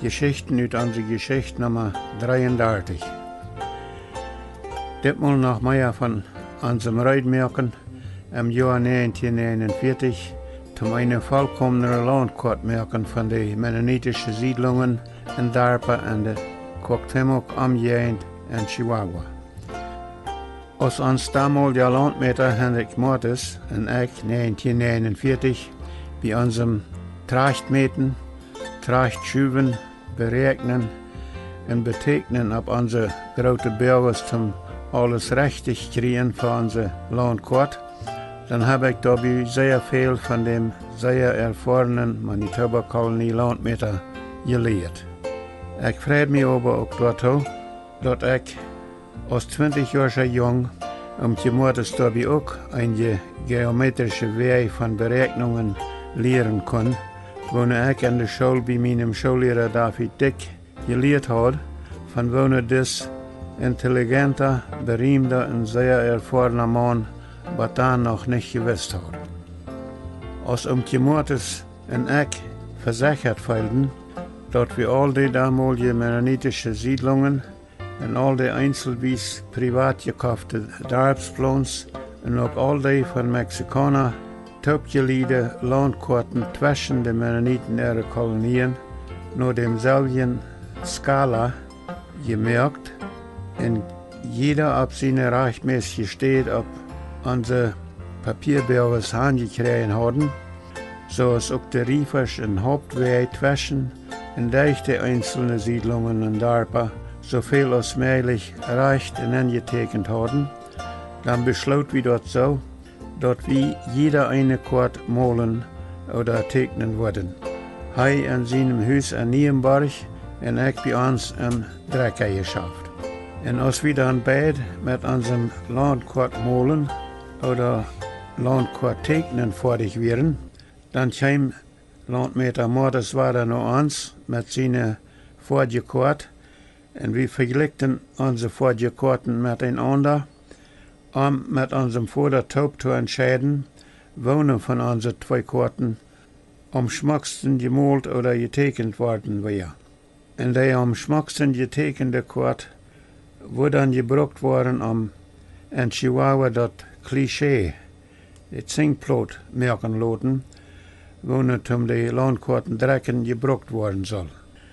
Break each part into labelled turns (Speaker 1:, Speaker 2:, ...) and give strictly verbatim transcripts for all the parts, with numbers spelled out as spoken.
Speaker 1: Geschichten uit onze Geschichte Nummer dreiunddreißig. Ditmal noch mehr von unserem Reitmerken im Jahr neunzehnhundertneunundvierzig zum eine vollkommene Landkartmerken von den mennonitischen Siedlungen in Darpa und der Cuauhtémoc Umgegend in Chihuahua. Als ons damaliger Landmeter Hendrik Mortis und ich neunzehnhundertneunundvierzig bei unserem Trachtmeten, Trachtschuven, Beregnen und Betekenen auf unsere große Bürgers zum alles richtig kriegen für unsere Landkart, dann habe ich dabei sehr viel von dem sehr erfahrenen Manitoba-Kolonie-Landmeter gelernt. Ich freue mich aber auch dazu, dass ich als zwanzig Jahre jung um die Mordes dabei auch eine geometrische Wege von Berechnungen lehren kann, wo ich in der Schule bei meinem Schullehrer David Dick gelehrt habe, von wo das intelligenter, berühmter und sehr erfahrener Mann, was dann noch nicht gewusst hat. Als um die Mordes und ich versichert werden, dass wir all die damaligen mennonitischen Siedlungen und all die einzelwies privat gekaufte Darpsplans und auch all die von Mexikaner topgeliehene Landkarten zwischen den Mennoniten ihrer Kolonien nur demselben Skala gemerkt und jeder auf seine rechtmäßige steht, ob unsere Papierbürgers angekriegt haben, so als auch der Riefers und Hauptwege zwischen und durch die einzelnen Siedlungen in Darpa so viel als möglich erreicht und angetekent haben, dann beschlossen wir dort so, dass wir jeder eine Karte malen oder teknen würden. Hij in seinem Haus in Nienburg und ich bei uns im Drecker geschafft. Und als wir dann beide mit unserem Landkart malen oder Landkart teknen fertig wären, dann kam Landmeter Mordes war da noch uns mit seiner Vorderkarte und wir verglichen unsere Vorderkarten miteinander, um mit unserem Vordertaub zu entscheiden, welche von unseren zwei Karten am schmacksten gemalt oder getekent worden wäre. Und die am schmacksten getekente Karte wurde dann gebraucht worden, um in Chihuahua das Klischee, die Zinkplot merken lassen, wo nicht um die Landkarten drecken gebraucht worden soll.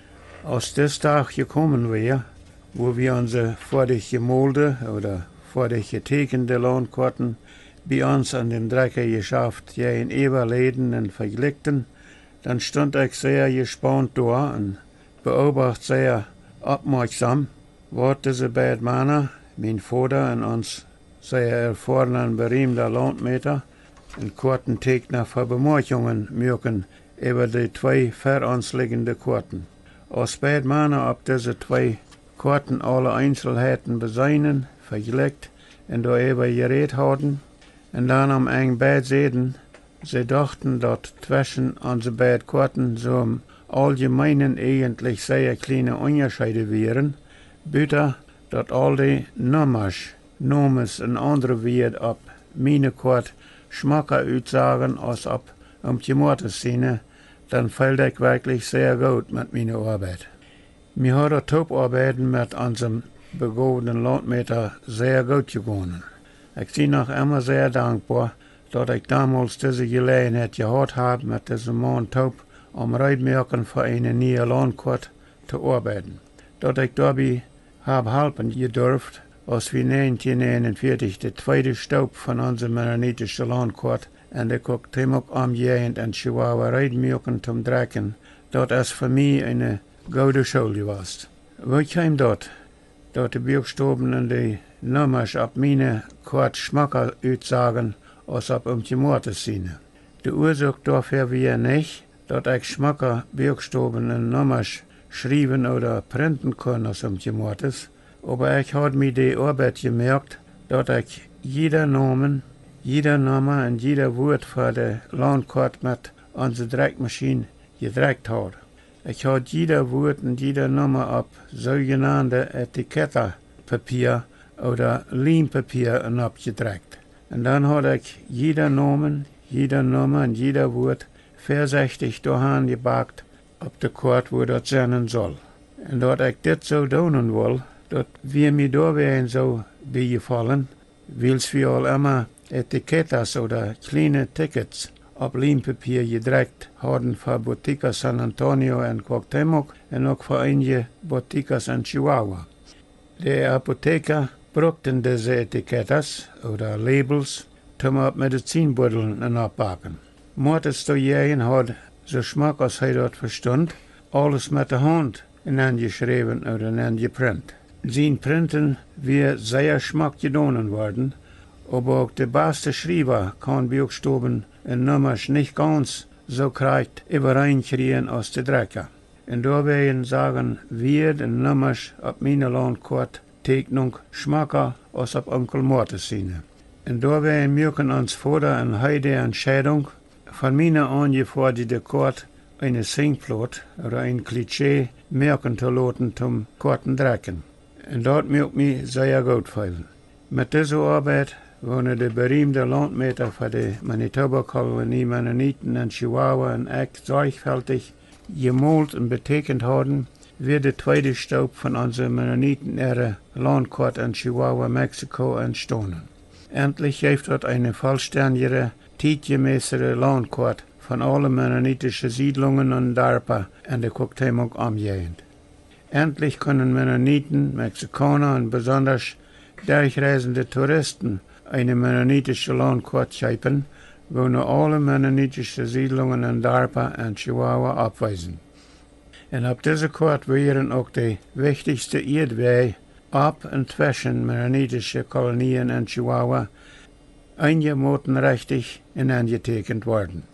Speaker 1: Als das Tag gekommen wäre, wo wir unsere fertig gemalte oder fertig getekente Landkarten bei uns an dem Drecker geschafft, ja in überleden und verglichen, dann stand ich sehr gespannt da und beobachte sehr aufmerksam, was diese beiden Männer, mein Vater und uns sehr erfahrenen, berühmter Landmeter, und Kartentegner für Bemerkungen mögen über die zwei vor uns liegenden Karten. Als beide Männer auf diese zwei Karten alle Einzelheiten beseinen, vergleicht und darüber geredet haben, und dann am eng beide sehen, sie dachten, dass zwischen unseren beiden Karten so im Allgemeinen eigentlich sehr kleine Unterschiede wären, bitte, dass all die Nummers, Nomes und andere Werte auf meine Karte schmacker aussagen als ob um die Mordes-Szene, dann fällt ich wirklich sehr gut mit meiner Arbeit. Mir hat die Top-Arbeiten mit unserem begabten Landmeter sehr gut gegangen. Ich bin noch immer sehr dankbar, dass ich damals diese Gelegenheit gehabt habe, mit diesem Mann Top am Reitmerken für eine neue Landkarte zu arbeiten. Dass ich dabei habe helfen gedurft, als wir neunzehnhundertneunundvierzig die zweite Staub von unserer mennonitischen Landkarte in der Cuauhtémoc Umgegend in Chihuahua Reitmerken zum Drecken, das ist für mich eine gute Schule gewesen. Wo kam dort? Dass die Buchstaben und die Nummers auf meine Karte schmacker aussagen, als ob um die Mordes-Szene. Die Ursache dafür wäre nicht, dass ich schmacker Buchstaben und Nummers schreiben oder printen kann, als um die Mordes, aber ich habe mir die Arbeit gemerkt, dass ich jeder Namen, jeder Name und jeder Wort für die Landkarte mit unserer Dreckmaschine gedreckt habe. Ich habe jeder Wort und jeder Name auf sogenannte Etikettenpapier oder Leimpapier abgedreckt. Und dann habe ich jeder Namen, jeder Name und jeder Wort vorsichtig dahin gepackt, op de kaart wo dat zijn zal. En dat ik dit zo doen wil, dat wir mir daarbij zo bijvallen, wils wir al immer etikettes oder kleine Tickets op lijnpapier gedrukt hadden voor boutiques San Antonio en Cuauhtémoc en ook voor enige boutiques in Chihuahua. De apotheker brukten deze etikettes oder labels om op medicijnbeuteln oppakken. Mortis de Jägen had zo smak als hij dat verstond, alles met de hand ineengeschreven oder ineengeprint. Zijn printen weer zeer smak gedaan worden, aber auch de beste Schreiber kann Buchstaben en nummers nicht ganz so korrekt übereinkriegen als de Drecker. En daarbij sagen wir de nummers op meine Landkaart-Tegnung schmacker als op Onkel Mortis seine. En daarbij mögen uns Vater en Heide Entscheidung von meiner angeforderte Kart eine Singplot oder ein Klischee merken zu lassen zum Kartendrecken. En dat mögt mich sehr gut fühlen. Mit dieser Arbeit wonen de beruemde landmeter van de Manitoba-kolonie Mennoniten in Chihuahua en ik zorgvuldig gemoold en betekend hadden, weer de tweede stap van onze Mennoniten-ere landkaart in Chihuahua, Mexico entstanden. Endlich heeft dat een vollständigere, tijdgemäßere landkaart van alle mennonitische Siedlungen und Dorpen in de Cuauhtémoc omgegend. Endlich können Mennoniten, Mexikaner und besonders durchreisende Touristen eine mennonitische Landkaart schepen, wo nur alle mennonitische Siedlungen und Dorpen in Chihuahua abweisen. Und auf dieser Karte wären auch die wichtigsten Erdwege ab und zwischen mennonitische Kolonien in Chihuahua einigermaßen in angetekend worden.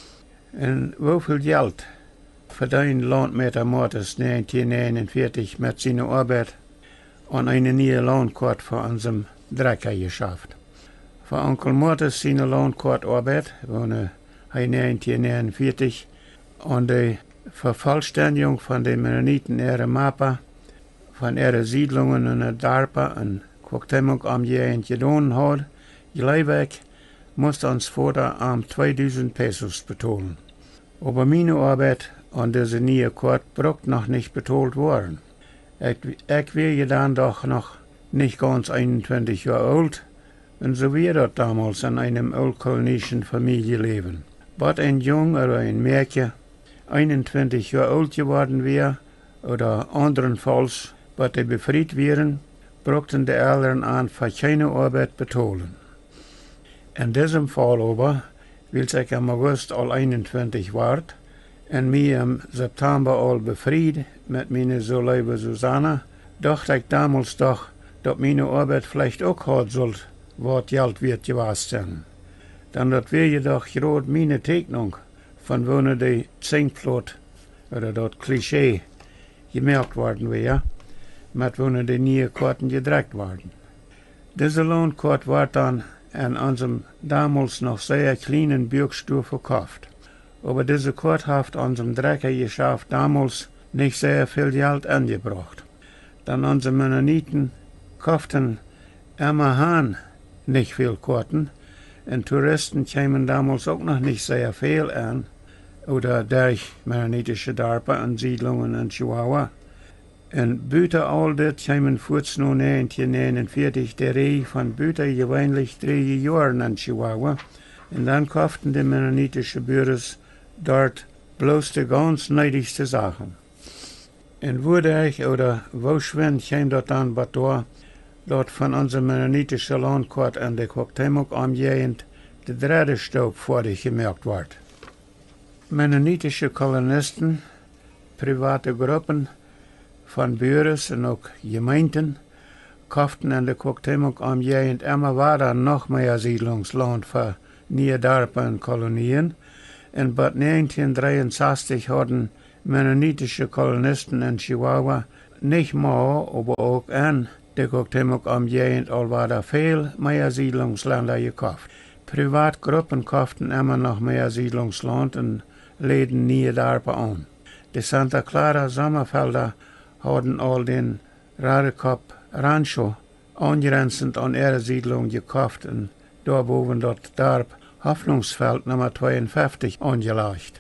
Speaker 1: Und wieviel Geld verdient Landmeter Mortis negenzehnhundertneunundvierzig mit seiner Arbeit an eine neue Landkarte für unserem Drecker geschafft? Für Onkel Mortis seine Landkartarbeit wohne er negenzehnhundertneunundvierzig an die Vervollständigung von den Mennoniten ihrer Mappe von ihren Siedlungen und Dorpen in Cuauhtémoc omgegend getan hat, gleichweg musste uns Vater am zweitausend Pesos betalen. Aber meine Arbeit an dieser neuen Karte braucht noch nicht betalt worden. Ich, ich wäre dann doch noch nicht ganz einundzwanzig Jahre alt, und so wie das damals in einem oldkolonischen Familienleben. But ein Jung oder ein Mädchen einundzwanzig Jahre alt geworden wäre, oder andernfalls, was die befreit wären, brauchten die Eltern an für keine Arbeit betalen. In diesem Fall aber, weil ich im August all einundzwanzig ward, und mir im September all befreit mit meiner so liebe Susanne, dachte ich damals doch, dass meine Arbeit vielleicht auch hat sollte, was Geld wird gewesen sein. Dann dat wäre jedoch gerade meine Tegnung, von wo die Zinkplot oder das Klischee gemerkt worden wäre, mit wo die neuen Karten gedruckt worden. Diese Landkarte war dann in unserem damals noch sehr kleinen Bürgstur verkauft. Aber diese Karte hat unserem Drecker geschafft damals nicht sehr viel Geld angebracht. Dann unsere Mennoniten kauften immer han nicht viel Karten, und Touristen kamen damals auch noch nicht sehr viel an, oder durch mennonitische Dorpen und Siedlungen in Chihuahua. Und buiten all dit kamen voorts nu negenzehnhundertneunundvierzig de Reihe von buiten gewöhnlich drei Jahren in Chihuahua, und dann kauften die mennonitische Bürgers dort bloß die ganz nötigste Sachen. Und wodurch oder wo schwen kam dort dann Bator, dort von unserer mennonitischen Landkarte an der Cuauhtémoc omgegend der dritte Stopp vordig gemerkt wird. Mennonitische Kolonisten, private Gruppen von Bürgers und auch Gemeinden kauften an der Cuauhtémoc omgegend immer weiter noch mehr Siedlungsland für neue Dorpen und Kolonien. Und bis neunzehnhundertdreiundsechzig hatten mennonitische Kolonisten in Chihuahua nicht mehr, aber auch in der Cuauhtémoc omgegend all weiter viel mehr Siedlungsländer gekauft. Privatgruppen kauften immer noch mehr Siedlungsland und läden neue Dorpen an. Die Santa Clara Sommerfelder hatten all den Radekop Rancho angrenzend an ihre Siedlung gekauft und da boven dort Dorp Hoffnungsfeld Nummer zweiundfünfzig angelegt.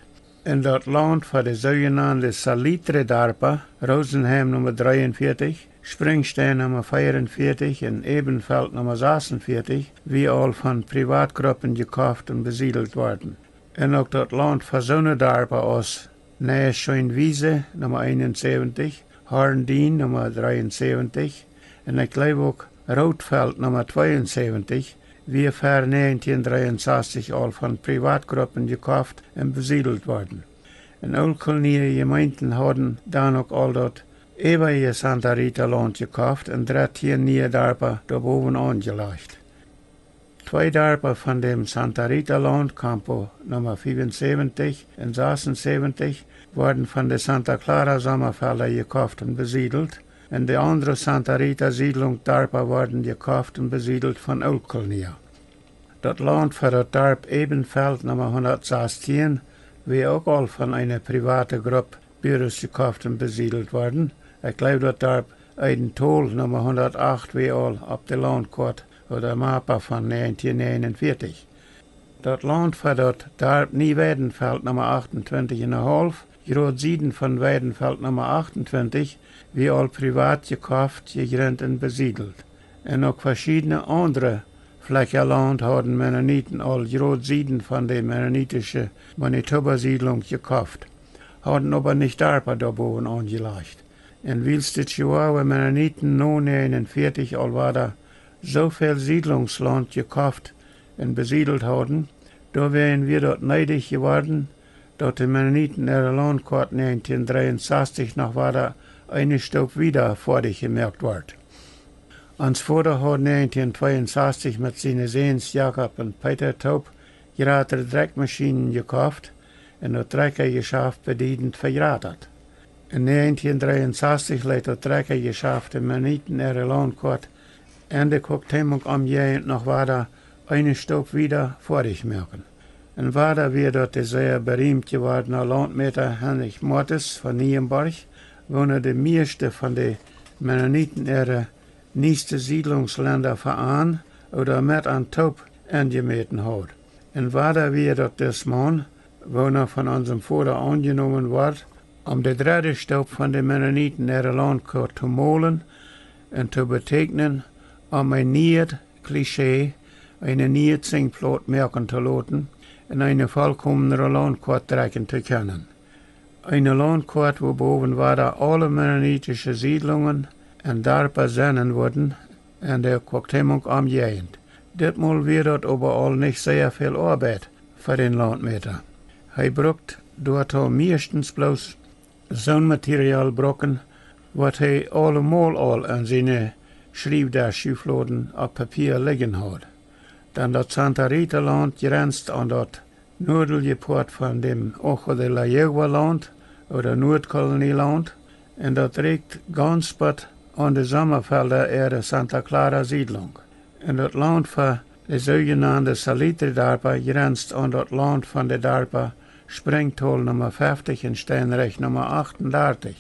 Speaker 1: In dat land van de zogenaamde Salitre-Darpa, Rosenheim nummer drieënveertig, Springsteen nummer vierenveertig en Ebenfeld nummer zesenveertig, wie al van privaatgroepen gekauft en besiedeld worden. En ook dat land van Zonnedarpa als Nijschoenwiese nummer eenenzeventig, Harndien nummer drieënzeventig en ik geloof ook Roodveld nummer tweeënzeventig, wie voor negentien drieënzestig al van privaatgroepen gekauft en besiedeld worden. En ook nieuwe gemeenten hadden dan ook al dat eeuwige Santa Rita land gekauft en dertien nieuwe dorpen daarboven aangelegd. Twee dorpen van dem Santa Rita land, Campo nummer vierenzeventig en zesenzeventig, worden van de Santa Clara Sommerfelder gekauft en besiedeld. En de andere Santa Rita siedlung dorpen worden gekauft en besiedeld van Ulkelnia. Dat land voor het dorp Ebenfeld nummer honderdzestien, wie ook al van een private groep bureaus gekauft en besiedeld worden. Ik geloof dat dorp Eidentol nummer honderdacht, wie al op de landkaart oder mapa van negentien negenenveertig. Dat land voor dat dorp Nieuw-Weidenfeld nummer achtentwintig komma vijf, groot zuiden van Weidenfeld nummer achtentwintig, wie al privaat gekauft, gegrond en besiedeld. En ook verschillende andere vlekken land hadden Mennonieten al groot zuiden van de mennonitische Manitoba-siedlung gekauft, hadden aber nicht dorpen daarboven aangelegd. En wils de Chihuahua Mennonieten nu negenenveertig al waren zoveel siedlungsland gekauft en besiedeld hadden, daar wären wir dort neidig geworden, dat de Mennonieten ihre landkaart negentien drieënzestig nog waren eine Stück wieder fertig gemerkt wordt. Ons vader had negentien tweeënzestig met zijn zoons Jacob en Peter Taub grote trekmaschinen gekauft en dat trekkergeschäft bedienend vergraterd. In negentien drieënzestig leed dat trekkergeschäft de Mennonieten ihre landkaart en de Koktemung omgehend nog waren eine Stück wieder fertig merken. En waren weer dat de zeer beroemd gewordene landmeter Heinrich Mortis van Nienburg, wonen de meeste van de Mennonieten ihre nächste Siedlungsländer verein oder met aan Taub angemeten had. En waar weer dat des man, woner van onze vader aangenomen wordt, om de derde stap van de Mennonieten ihre landkaart te molen en te betekenen, om een nieuw cliché, een nieuw zingplot merken te laten en een volkomenere landkaart trekken te kunnen. Eine landkaart waarboven waren alle mennonitische siedlungen en dorpen zinnen worden en de Koktemung omgehend. Ditmaal weer dat overal niet zeer veel arbeid voor den landmeter. Hij brukt door te meestens bloos zo'n materiaal brokken, wat hij allemaal al aan zijn schrijfdasschufladen op papier liggen had. Dan dat Santa Rita land grenst aan dat noordelijke poort van dem Ojo de la Yegua land oder Noordkolonieland en dat reikt ganz pat aan de Sommerfelder ihrer Santa Clara siedlung. En dat land van de zogenaamde Salitre-Darpa grenst aan dat land van de Darpa Springtol nummer vijftig en Steenrecht nummer achtendertig.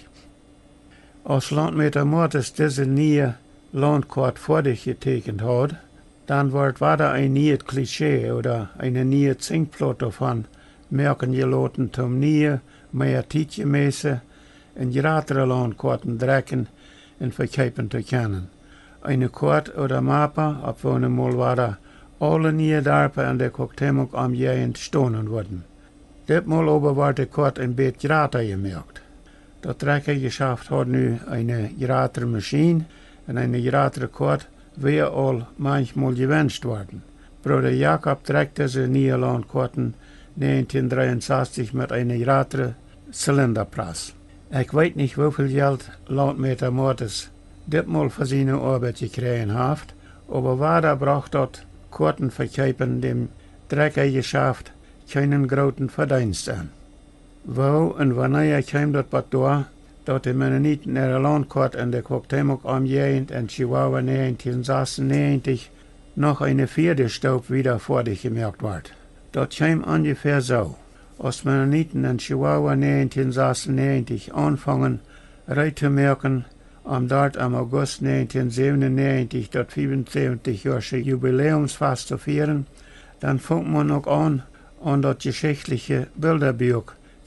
Speaker 1: Als landmeter Mortis deze nieuwe landkaart fertig getekend had, dan wordt er een nieuw cliché oder eine nieuwe zinkplot davon merken gelaten om nieuwe, meer tijdgemäße en grotere landkaarten trekken en verkaufen te kunnen. Eine kaart oder mapa, op welke mal waren alle nieuwe dorpen en de Koktemung omgehend stonen worden. Ditmaal aber wordt de kaart een beetje groter gemerkt. Dat trekkergeschäft had nu een grotere machine en een grotere kaart weer al manchmal gewünscht worden. Bruder Jacob trägt ze nieuwe landkaarten negentien drieënzestig met een grotere cilinderpress. Ik weet niet hoeveel geld landmeter Mortis ditmaal voor zijn arbeid gekregen heeft, aber waar bracht dat kaarten verkopen dem trekkergeschäft keinen groten verdienst aan. Wo en wanneer kwam dat wat door, dat de Mennonieten ihre landkaart en de Koktemung omgehend en Chihuahua negentien zesennegentig noch eine vierde Stap wieder fertig gemerkt wordt. Dat kwam ungefähr so. Als Mennonieten en Chihuahua negentien zesennegentig anfangen, rij te merken, om dort am August negentien zevenennegentig dat vierundzeventig-jarige Jubiläumsfest te vieren, dan fängt man ook an, an dat geschichtliche Bilderbuch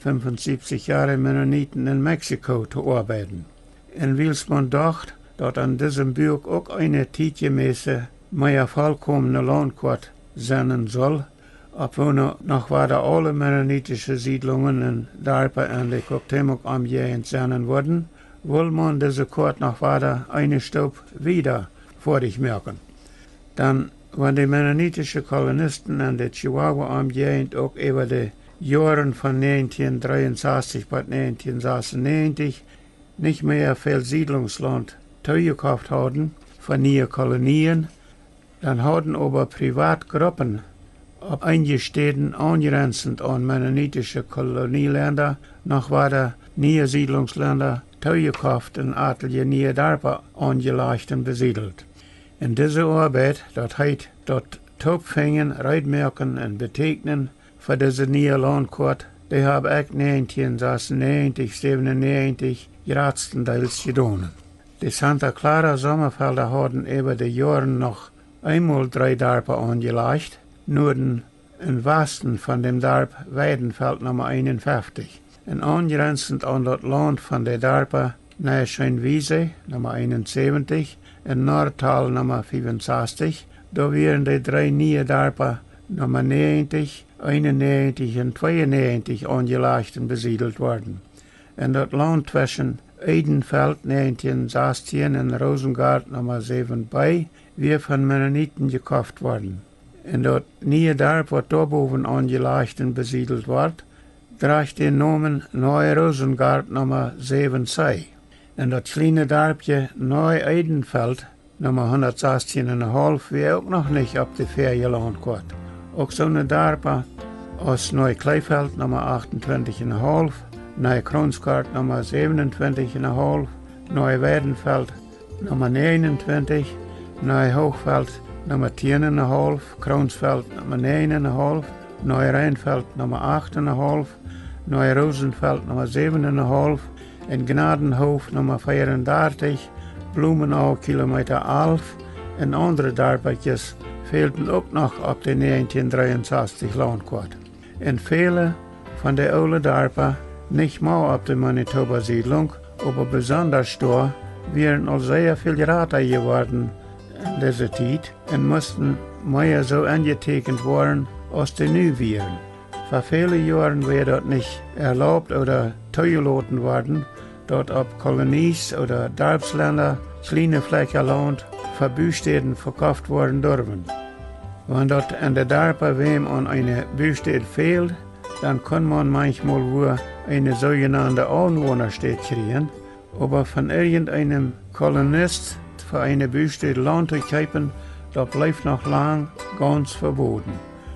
Speaker 1: fünfundsiebzig Jahre Mennoniten in Mexiko zu arbeiten. Und wils man dacht, dass an diesem Buch auch eine tijdgemäße, mehr vollkommene Landkarte sein soll, obwohl noch weiter alle mennonitische Siedlungen in Darpa und der Cuauhtémoc umgehend sein wurden, will man diese Karte noch weiter eine Stufe wieder vor sich merken. Dann, wenn die mennonitische Kolonisten an der Chihuahua umgehend auch über die Jahren von neunzehnhundertdreiundsechzig bis neunzehnhundertsechsundneunzig nicht mehr viel Siedlungsland zugekauft haben von neuen Kolonien, dann hatten aber Privatgruppen ab einige Städten angrenzend an mennonitische Kolonieländer noch weiter neue Siedlungsländer zugekauft und etliche neue Darpa angelegt und besiedelt. In dieser Arbeit, das heißt, dort Topfingen, Reitmerken und Betegnen für diese neue Landkarte, die habe ich neunzehnhundertsechsundneunzig, siebenundneunzig größtenteils getan. Die Santa Clara Sommerfelder hatten über die Jahre noch einmal drei Darpa angelegt, Norden und Westen von dem Darp Weidenfeld Nummer einundfünfzig. Und angrenzend an das Land von der Darpa nahe Scheinwiese Nummer einundsiebzig und Nordtal Nummer fünfundsechzig, da wären die drei neue Darpa Nummer neunzig, einundneunzig und zweiundneunzig angelegt und besiedelt worden. Und das Land zwischen Eidenfeld neunzehnhundertsechzehn und Rosengart Nummer sieben bei, wir von Mennoniten gekauft worden. Und das neue Dorf, was da oben angelegt und besiedelt wird, trägt den Namen Neu Rosengart Nummer sieben sei. Und das kleine Dorfje Neu Eidenfeld Nummer hundertsechzehn Komma fünf wäre auch noch nicht auf die Ferienlandkarte. Auch so eine Dorf aus Neu Kleefeld Nummer achtundzwanzig Komma fünf, Neu Kronsgart Nummer siebenundzwanzig Komma fünf, Neu Weidenfeld Nummer neunundzwanzig, Neu Hochfeld Nummer zehn Komma fünf, Kronsfeld Nummer neun Komma fünf, Neu Rheinfeld Nummer acht Komma fünf, Neu Rosenfeld Nummer sieben Komma fünf, en Gnadenhof Nummer vierundertig, Blumenau Kilometer elf en andere Dorpetjes fehlten auch noch auf der neunzehnhundertdreiundsechzig Landkarte. En viele von den alten Dorpen, nicht mal auf der Manitoba-Siedlung, aber besonders da, wären auch sehr viel Rater geworden in dieser Zeit und mussten mehr so angetekent worden, als die neu wären. Vor vielen Jahren wäre das nicht erlaubt oder zugelassen worden, dort auf Kolonies oder Dorfsländer kleine Flächen Land für Büstäden verkauft worden dürfen. Wenn dort an der Dorpe wem an eine Büstätte fehlt, dann kann man manchmal wohl eine sogenannte Anwohnerstätte kriegen, aber von irgendeinem Kolonist für eine Büstätte Land zu kaufen, das bleibt noch lang ganz verboten.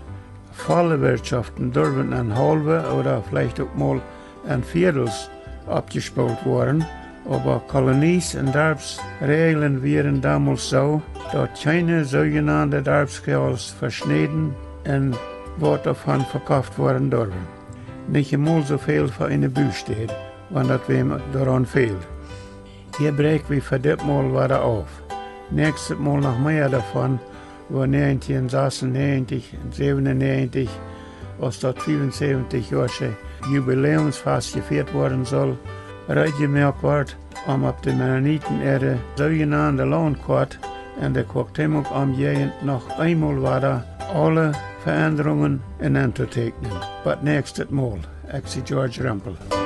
Speaker 1: Volle Wirtschaften dürfen ein halbe oder vielleicht auch mal ein Viertels abgespult worden, aber Kolonies und Dorfsregeln wären damals so, dass keine sogenannte Dorfskels verschnitten und was davon verkauft worden dürfen. Nicht einmal so viel für eine Büstätte, wenn das wem daran fehlt. Hier brechen wir verdammt mal weiter auf. Nächstes Mal noch mehr davon, wo neunzehnhundertsechsundneunzig und siebenundneunzig, als das fünfundsiebzig-jährige Jubiläumsfest gefeiert worden soll, gemerkt wird, um auf der Mennonitenerde sogenannte Landkarte in der Cuauhtémoc umgehend noch einmal weiter alle Veränderungen in anzuteknen. But nächstes Mal, ich George Rempel.